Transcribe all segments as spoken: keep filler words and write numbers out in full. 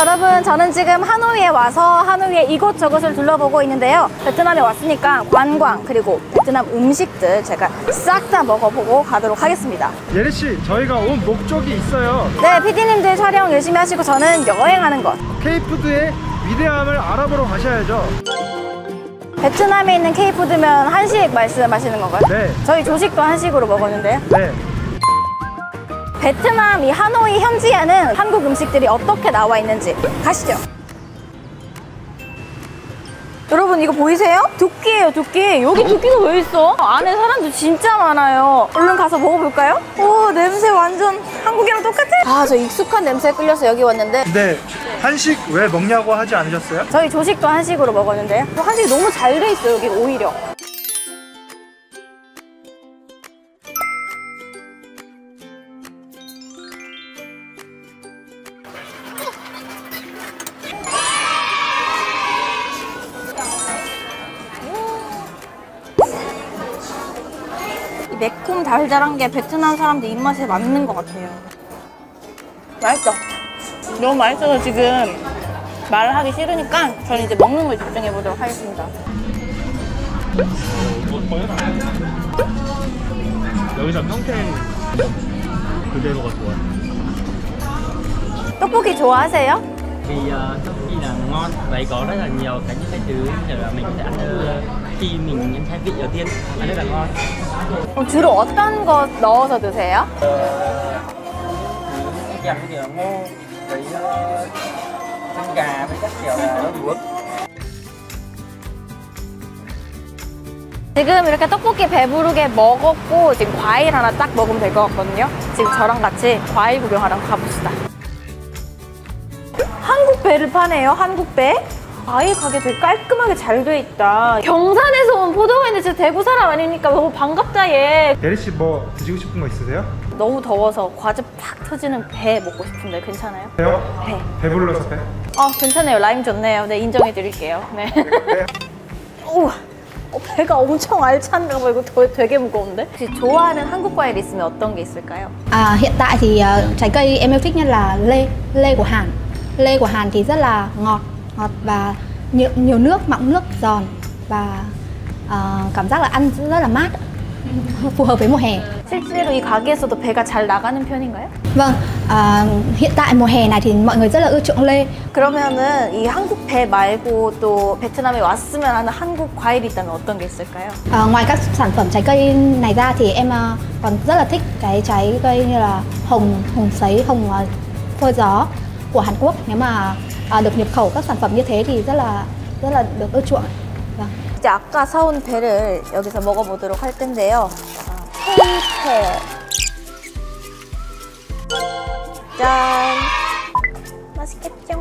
여러분, 저는 지금 하노이에 와서 하노이의 이곳저곳을 둘러보고 있는데요. 베트남에 왔으니까 관광 그리고 베트남 음식들 제가 싹 다 먹어보고 가도록 하겠습니다. 예리씨, 저희가 온 목적이 있어요. 네, 피디님들 촬영 열심히 하시고 저는 여행하는 것. K푸드의 위대함을 알아보러 가셔야죠. 베트남에 있는 K푸드면 한식 말씀하시는 건가요? 네. 저희 조식도 한식으로 먹었는데요. 네. 베트남 이 하노이 현지에는 한국 음식들이 어떻게 나와 있는지 가시죠. 여러분, 이거 보이세요? 두끼예요, 두끼. 여기 두끼가 왜 있어? 안에 사람도 진짜 많아요. 얼른 가서 먹어볼까요? 오, 냄새 완전 한국이랑 똑같아. 아, 저 익숙한 냄새에 끌려서 여기 왔는데. 근데 한식 왜 먹냐고 하지 않으셨어요? 저희 조식도 한식으로 먹었는데요. 한식이 너무 잘 돼 있어요, 여기 오히려. 이 매콤 달달한 게 베트남 사람들 입맛에 맞는 것 같아요. 맛있어. 너무 맛있어서 지금 말을 하기 싫으니까 저는 이제 먹는 걸 집중해 보도록 하겠습니다. 여기서 평생 그대로가 좋아요. 떡볶이 좋아하세요? Thì uh, tteokbokki là ngon, vậy có rất là nhiều cái những cái thứ để mà mình có thể ăn uh, khi mình nếm khai vị đầu tiên, ăn rất là ngon. 그럼 주로 어떤 거 넣어서 드세요? Kèm với kiểu ngô, với uh, chân gà với các kiểu là rau muống. 지금 이렇게 떡볶이 배부르게 먹었고 지금 과일 하나 딱 먹으면 될 것 같거든요. 지금 저랑 같이 과일 구경하러 가봅시다. 한국 배를 파네요, 한국 배. 아예 가게 되게 깔끔하게 잘 돼 있다. 경산에서 온 포도원인데 진짜 대구 사람 아닙니까? 너무 반갑다 얘. 예리씨 뭐 드시고 싶은 거 있으세요? 너무 더워서 과즙 팍 터지는 배 먹고 싶은데 괜찮아요? 배요? 배. 배불러서 배? 아, 괜찮아요. 라임 좋네요. 네, 인정해 드릴게요. 네. 오, 어, 배가 엄청 알찬가 봐. 이거 더, 되게 무거운데? 혹시 좋아하는 한국 과일 있으면 어떤 게 있을까요? À, hiện tại thì uh, trái cây em yêu thích nhất là lê, lê của Hàn. Lê của Hàn thì rất là ngọt, ngọt và nhiều, nhiều nước, mọng nước, giòn và uh, cảm giác là ăn rất là mát, phù hợp với mùa hè. 실제로 이 가게에서도 배가 잘 나가는 편인가요? Vâng, uh, hiện tại mùa hè này thì mọi người rất là ưa chuộng lê. 그러면은 이 한국 배 말고 또 베트남에 왔으면 하는 한국 과일이 있다면 어떤 게 있을까요? Uh, ngoài các sản phẩm trái cây này ra thì em uh, còn rất là thích cái trái cây như là hồng, hồng sấy, hồng uh, phơi gió của Hàn Quốc. Nếu mà uh, được nhập khẩu các sản phẩm như thế thì rất là rất là được ưa chuộng. Vâng. 이제 아까 사온 배를 여기서 먹어보도록 할 텐데요. K-배. 짠. 맛있겠죠?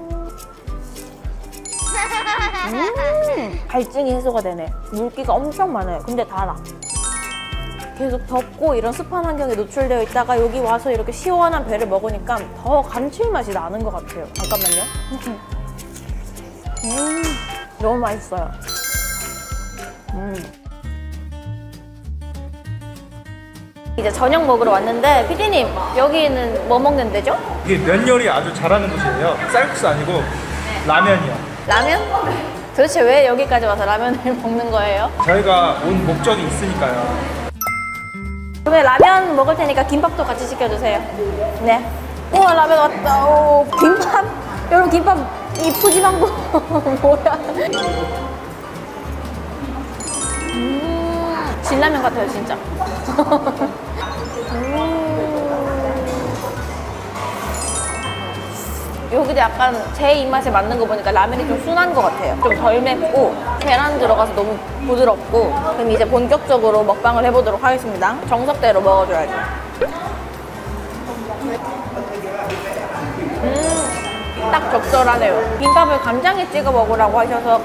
음, 갈증이 해소가 되네. 물기가 엄청 많아요. 근데 달아. 계속 덥고 이런 습한 환경에 노출되어 있다가 여기 와서 이렇게 시원한 배를 먹으니까 더 감칠맛이 나는 것 같아요. 잠깐만요. 음, 너무 맛있어요. 음. 이제 저녁 먹으러 왔는데 피디님, 여기는 뭐 먹는 데죠? 이게 면 요리 아주 잘하는 곳이에요. 쌀국수 아니고 네. 라면이요. 라면? 도대체 왜 여기까지 와서 라면을 먹는 거예요? 저희가 온 목적이 있으니까요. 그러면 라면 먹을 테니까 김밥도 같이 시켜주세요. 네. 우와, 라면 왔다. 오, 김밥? 여러분, 김밥 이 푸짐한 거 뭐야? 음, 진라면 같아요, 진짜. 여기도 약간 제 입맛에 맞는 거 보니까 라면이 좀 순한 것 같아요. 좀 덜 맵고 계란 들어가서 너무 부드럽고. 그럼 이제 본격적으로 먹방을 해보도록 하겠습니다. 정석대로 먹어줘야죠. 음, 딱 적절하네요. 김밥을 간장에 찍어 먹으라고 하셔서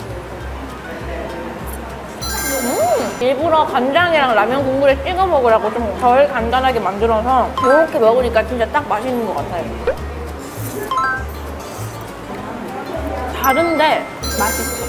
음, 일부러 간장이랑 라면 국물에 찍어 먹으라고 좀 덜 간단하게 만들어서 이렇게 먹으니까 진짜 딱 맛있는 것 같아요. 다른데 맛있어.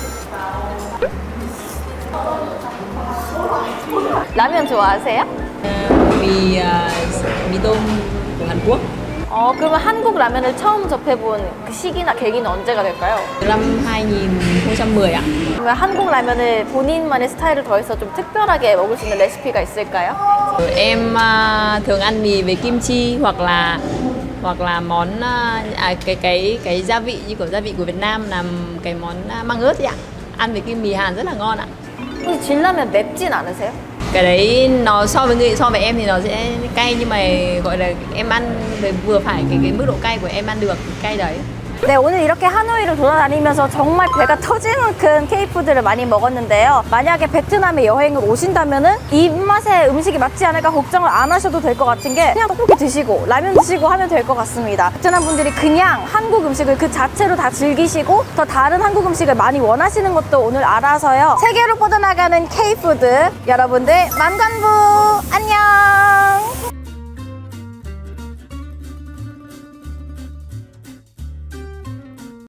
라면 좋아하세요? mì uh, mì tôm của Hàn Quốc. 어, 어, 그러면 한국 라면을 처음 접해본 그 시기나 계기는 언제가 될까요? năm hai nghìn không trăm mười ạ. 그러면 한국 라면을 본인만의 스타일을 더해서 좀 특별하게 먹을 수 있는 레시피가 있을까요? Em à, thường ăn mì với kim chi hoặc là hoặc là món à, à, cái cái cái gia vị như của gia vị của Việt Nam là cái món à, măng ớt ấy ạ. Ăn với kim mì Hàn rất là ngon ạ. 혹시 진라면 맵진 않으세요? Cái đấy nó so với người so với em thì nó sẽ cay nhưng mà gọi là em ăn về vừa phải cái cái mức độ cay của em ăn được cái cay đấy. 네, 오늘 이렇게 하노이를 돌아다니면서 정말 배가 터질 만큼 K푸드를 많이 먹었는데요. 만약에 베트남에 여행을 오신다면은 이 입맛에 음식이 맞지 않을까 걱정을 안 하셔도 될 것 같은 게 그냥 떡볶이 드시고 라면 드시고 하면 될 것 같습니다. 베트남 분들이 그냥 한국 음식을 그 자체로 다 즐기시고 더 다른 한국 음식을 많이 원하시는 것도 오늘 알아서요. 세계로 뻗어나가는 K푸드 여러분들 만관부!